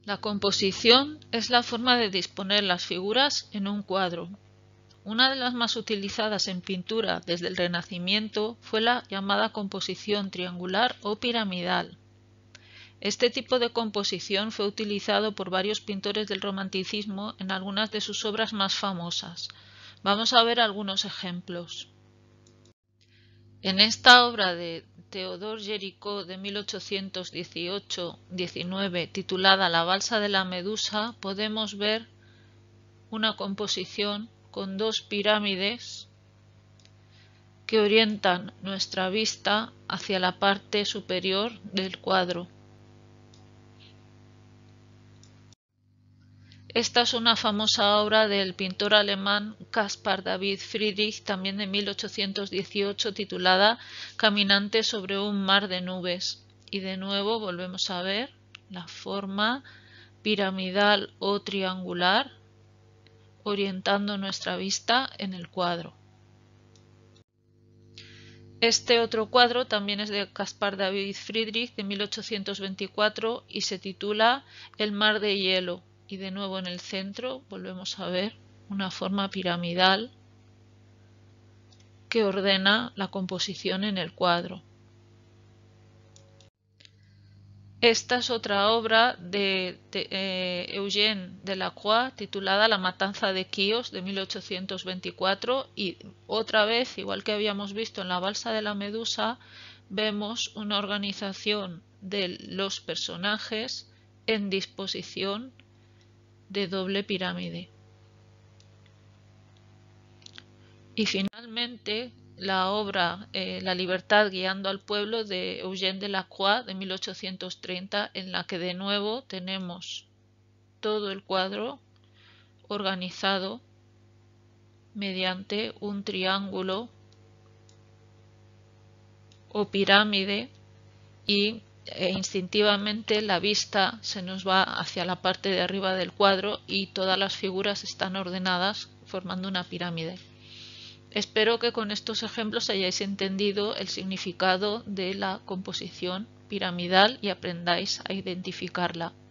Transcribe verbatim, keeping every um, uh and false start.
La composición es la forma de disponer las figuras en un cuadro. Una de las más utilizadas en pintura desde el Renacimiento fue la llamada composición triangular o piramidal. Este tipo de composición fue utilizado por varios pintores del Romanticismo en algunas de sus obras más famosas. Vamos a ver algunos ejemplos. En esta obra de Théodore Géricault de mil ochocientos dieciocho diecinueve titulada La balsa de la Medusa, podemos ver una composición con dos pirámides que orientan nuestra vista hacia la parte superior del cuadro. Esta es una famosa obra del pintor alemán Caspar David Friedrich, también de mil ochocientos dieciocho, titulada Caminante sobre un mar de nubes. Y de nuevo volvemos a ver la forma piramidal o triangular orientando nuestra vista en el cuadro. Este otro cuadro también es de Caspar David Friedrich de mil ochocientos veinticuatro y se titula El mar de hielo. Y de nuevo en el centro volvemos a ver una forma piramidal que ordena la composición en el cuadro. Esta es otra obra de, de eh, Eugène Delacroix titulada La matanza de Quíos de mil ochocientos veinticuatro y otra vez, igual que habíamos visto en la balsa de la Medusa, vemos una organización de los personajes en disposición de doble pirámide. Y finalmente la obra eh, La libertad guiando al pueblo de Eugène Delacroix de mil ochocientos treinta, en la que de nuevo tenemos todo el cuadro organizado mediante un triángulo o pirámide y e instintivamente la vista se nos va hacia la parte de arriba del cuadro y todas las figuras están ordenadas formando una pirámide. Espero que con estos ejemplos hayáis entendido el significado de la composición piramidal y aprendáis a identificarla.